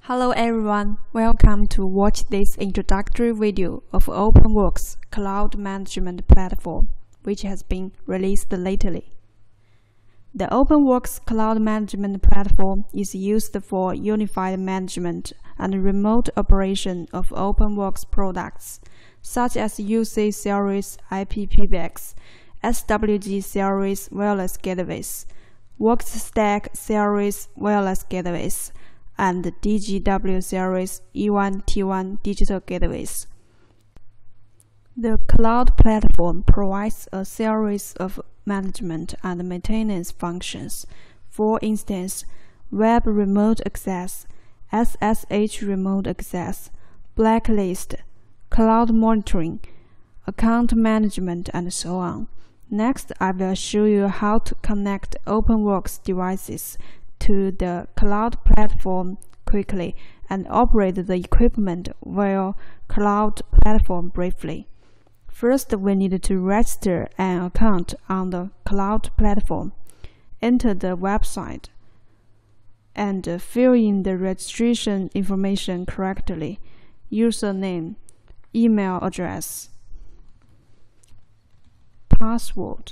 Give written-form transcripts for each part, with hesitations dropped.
Hello everyone, welcome to watch this introductory video of OpenVox Cloud Management Platform, which has been released lately. The OpenVox Cloud Management Platform is used for unified management and remote operation of OpenVox products, such as UC Series IPPBX, SWG Series Wireless Gateways, VoxStack Series Wireless Gateways, and DGW Series E1T1 digital gateways. The cloud platform provides a series of management and maintenance functions. For instance, web remote access, SSH remote access, blacklist, cloud monitoring, account management, and so on. Next, I will show you how to connect OpenVox devices to the cloud platform quickly and operate the equipment via cloud platform briefly. First, we need to register an account on the cloud platform. Enter the website and fill in the registration information correctly: username, email address, password.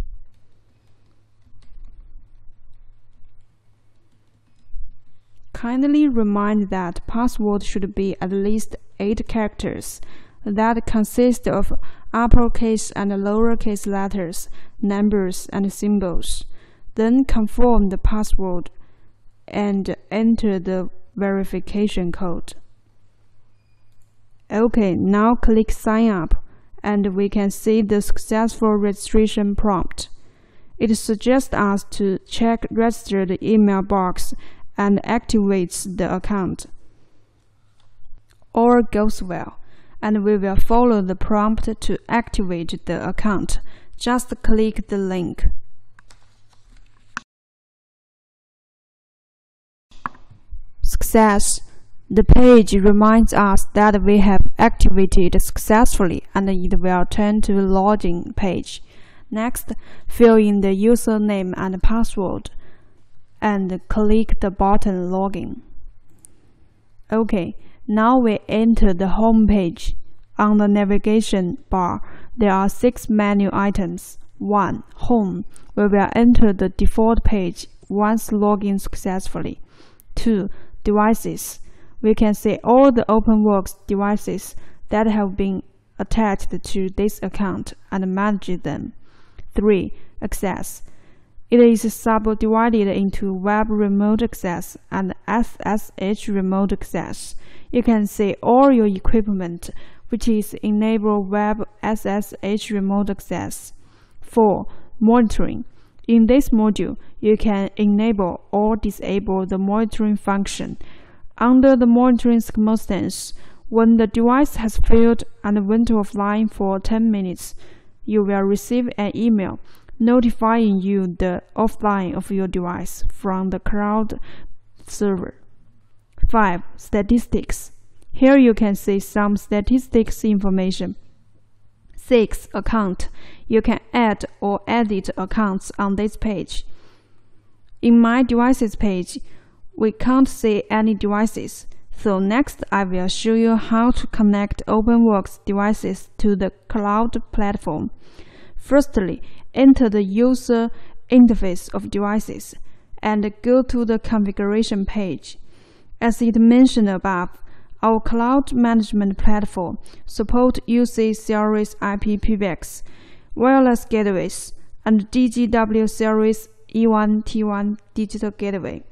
Kindly remind that password should be at least 8 characters that consist of uppercase and lowercase letters, numbers, and symbols. Then confirm the password and enter the verification code. OK, now click Sign Up, and we can see the successful registration prompt. It suggests us to check registered email box and activates the account. All goes well, and we will follow the prompt to activate the account. Just click the link. Success! The page reminds us that we have activated successfully, and it will turn to the login page. Next, fill in the username and password and click the button Login. OK, now we enter the home page. On the navigation bar, there are 6 menu items. 1. Home. We will enter the default page once logged in successfully. 2. Devices. We can see all the OpenVox devices that have been attached to this account and manage them. 3. Access. It is subdivided into web remote access and SSH remote access. You can see all your equipment, which is enable web SSH remote access. 4. Monitoring. In this module, you can enable or disable the monitoring function. Under the monitoring circumstance, when the device has failed and went offline for 10 minutes, you will receive an email notifying you the offline of your device from the cloud server. 5. Statistics. Here you can see some statistics information. 6. Account. You can add or edit accounts on this page. In My Devices page, we can't see any devices, so next I will show you how to connect OpenVox devices to the cloud platform. Firstly, enter the user interface of devices and go to the configuration page. As it mentioned above, our cloud management platform supports UC Series IPPBX, wireless gateways, and DGW Series E1T1 digital gateway.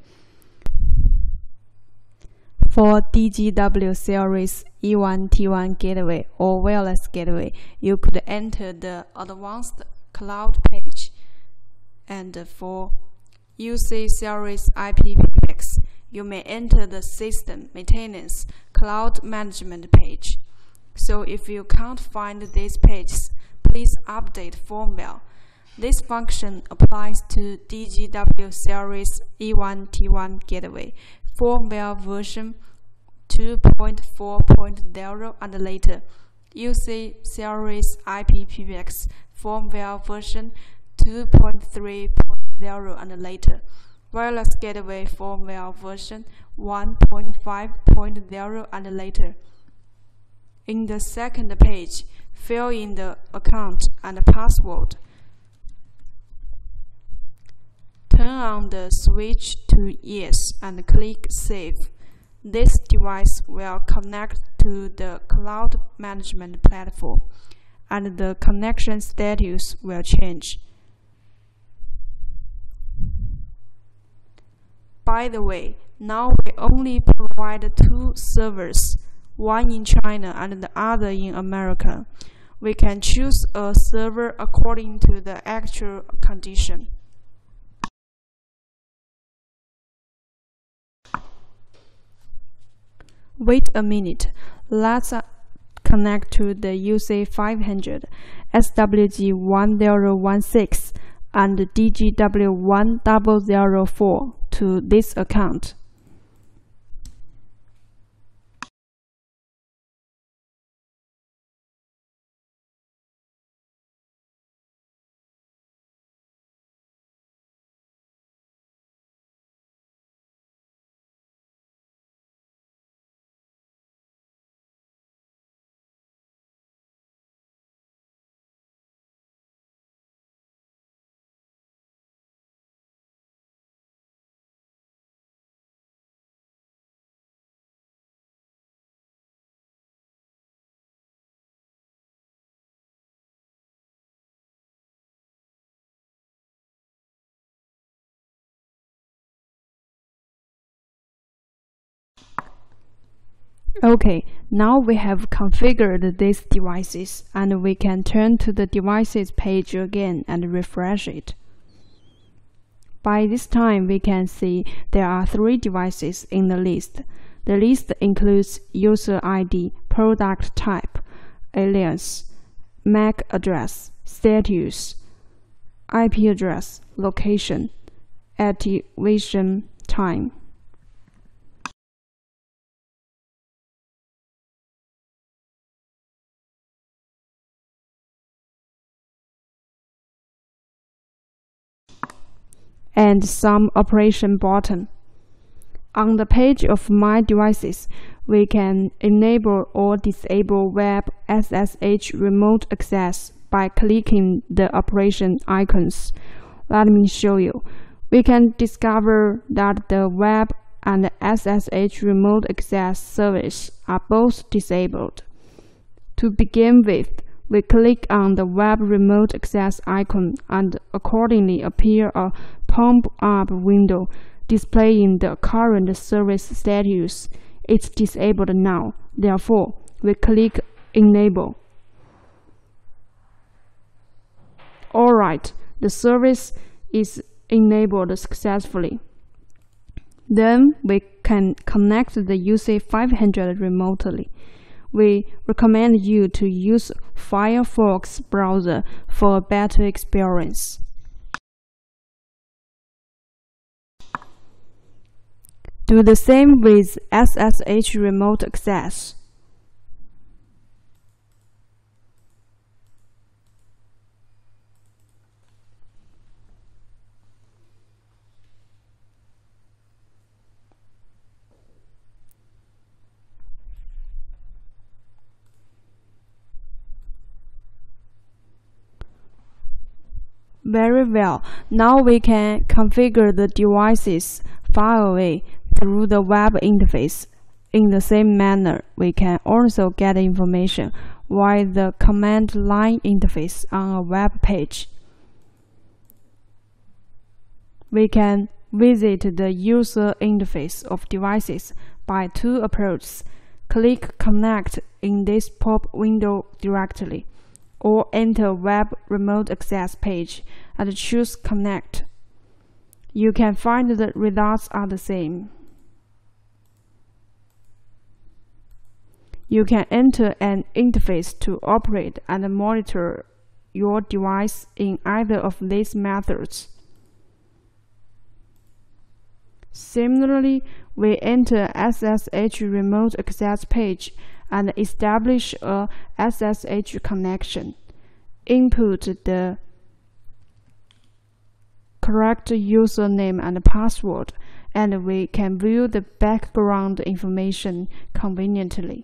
For DGW Series E1T1 gateway or wireless gateway, you could enter the advanced cloud page, and for UC Series IPPBX, you may enter the system maintenance cloud management page. So if you can't find these pages, please update firmware. This function applies to DGW Series E1T1 gateway firmware version 2.4.0 and later, UC Series IPPBX firmware version 2.3.0 and later, Wireless Gateway firmware version 1.5.0 and later. In the second page, fill in the account and password. Turn on the switch to Yes and click Save. This device will connect to the cloud management platform, and the connection status will change. By the way, now we only provide 2 servers, one in China and the other in America. We can choose a server according to the actual condition. Wait a minute. Let's connect to the UC 500, SWG 1016, and DGW 1004 to this account. Okay, now we have configured these devices, and we can turn to the devices page again and refresh it. By this time, we can see there are 3 devices in the list. The list includes user ID, product type, alias, MAC address, status, IP address, location, activation time. And some operation button. On the page of My Devices, we can enable or disable Web SSH remote access by clicking the operation icons. Let me show you. We can discover that the Web and SSH remote access service are both disabled. To begin with, we click on the Web Remote Access icon and accordingly appear a pop-up window displaying the current service status. It's disabled now. Therefore, we click Enable. Alright, the service is enabled successfully. Then we can connect the UC 500 remotely. We recommend you to use Firefox browser for a better experience. Do the same with SSH remote access. Very well. Now we can configure the devices far away through the web interface. In the same manner, we can also get information via the command line interface on a web page. We can visit the user interface of devices by 2 approaches. Click Connect in this pop window directly, or enter Web Remote Access page and choose Connect. You can find the results are the same. You can enter an interface to operate and monitor your device in either of these methods. Similarly, we enter SSH remote access page and establish a SSH connection. Input the correct username and password, and we can view the background information conveniently.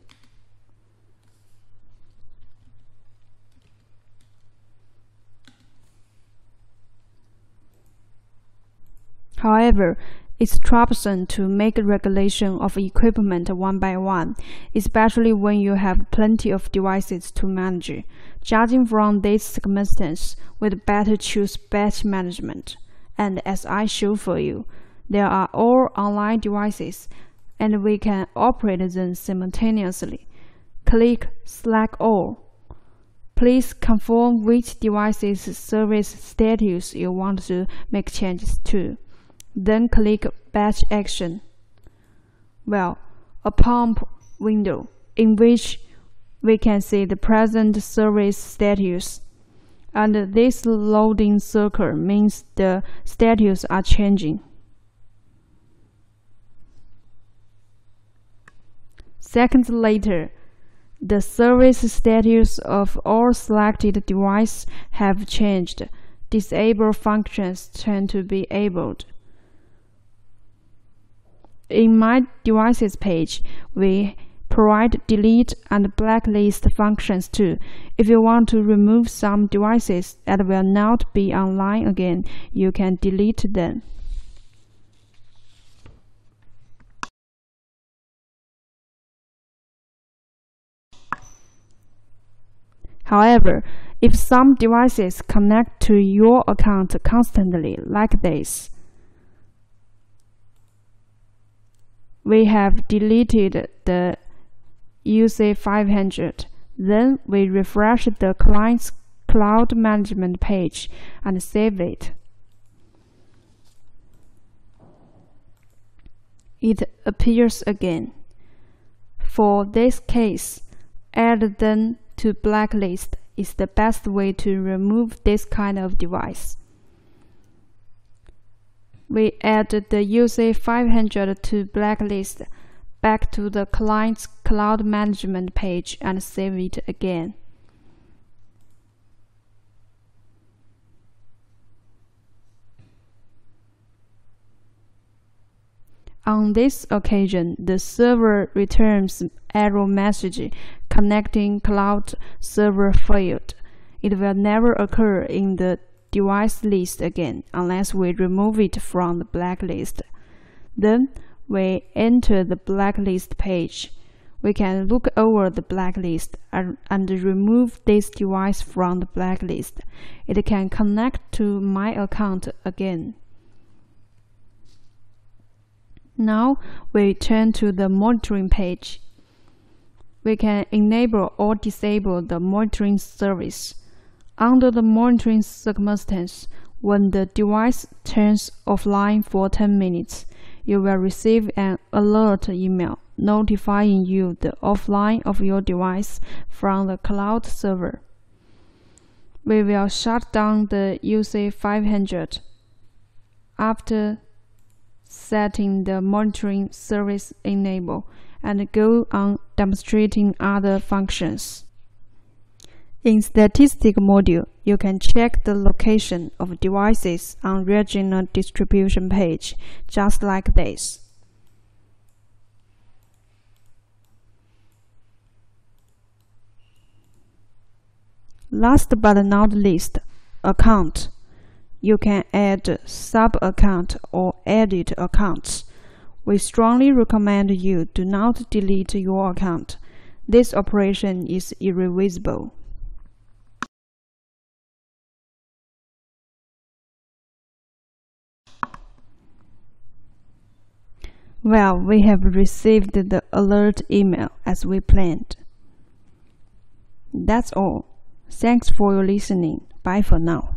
However, it's troublesome to make regulation of equipment one by one, especially when you have plenty of devices to manage. Judging from this circumstance, we'd better choose batch management. And as I show for you, there are all online devices, and we can operate them simultaneously. Click Select All. Please confirm which device's service status you want to make changes to. Then click Batch Action. Well, a pop-up window in which we can see the present service status. And this loading circle means the status are changing. Seconds later, the service status of all selected devices have changed. Disable functions turn to be enabled. In My Devices page, we provide delete and blacklist functions too. If you want to remove some devices that will not be online again, you can delete them. However, if some devices connect to your account constantly, like this, we have deleted the UC 500. Then we refresh the client's cloud management page and save it. It appears again. For this case, add them to blacklist is the best way to remove this kind of device. We add the UC 500 to blacklist back to the client's cloud management page and save it again. On this occasion, the server returns error message connecting cloud server failed. It will never occur in the device list again unless we remove it from the blacklist. Then we enter the blacklist page. We can look over the blacklist and remove this device from the blacklist. It can connect to my account again. Now we turn to the monitoring page. We can enable or disable the monitoring service. Under the monitoring circumstance, when the device turns offline for 10 minutes, you will receive an alert email notifying you the offline of your device from the cloud server. We will shut down the UC 500 after setting the monitoring service enable and go on demonstrating other functions. In Statistics module, you can check the location of devices on regional distribution page, just like this. Last but not least, account. You can add sub-account or edit accounts. We strongly recommend you do not delete your account. This operation is irreversible. Well, we have received the alert email as we planned. That's all. Thanks for your listening. Bye for now.